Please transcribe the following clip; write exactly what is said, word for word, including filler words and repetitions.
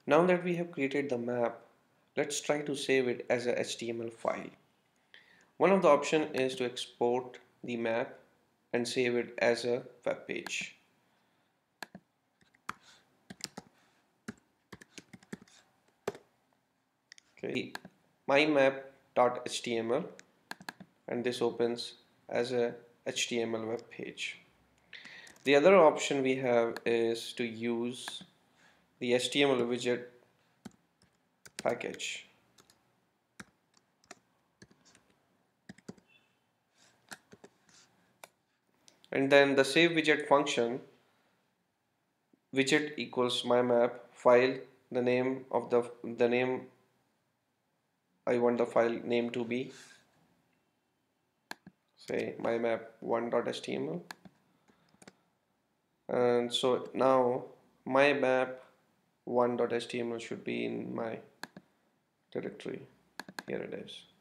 Now that we have created the map, let's try to save it as a H T M L file. One of the options is to export the map and save it as a web page. Okay, my map.html, and this opens as a H T M L web page. The other option we have is to use the H T M L widget package. And then the save widget function, widget equals my map file, the name of the the name I want the file name to be, say my map one.html. And so now my map one.html should be in my directory. Here it is.